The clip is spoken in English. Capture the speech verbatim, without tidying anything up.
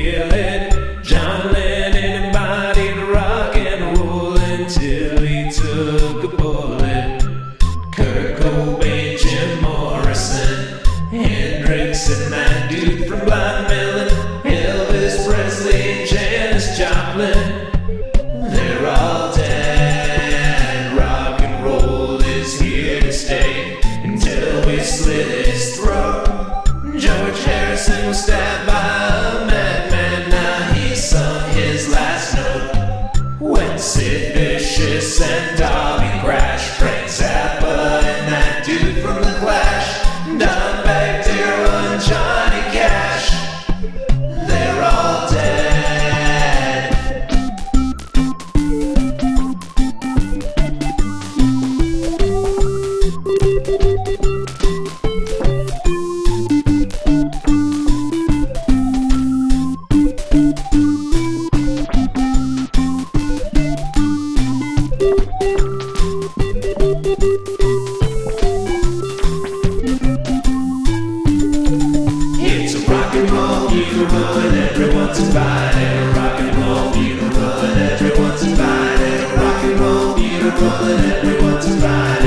feel it. John Lennon embodied rock and roll until he took a bullet. Kurt Cobain, Jim Morrison, Hendrix and that dude from Blind Melon, Elvis Presley and Janis Joplin. They're all dead. Rock and roll is here to stay until we slit his throat. George Harrison was stabbed by a madman. Now he sung his last note. When Sid Vicious and Dobby crashed, Frank Zappa and that dude from The Clash, Dimebag Darrell and Johnny Cash, they're all dead. It's a rock and roll funeral and everyone's invited. Rock and roll funeral and everyone's invited. Rock and roll funeral and everyone's invited.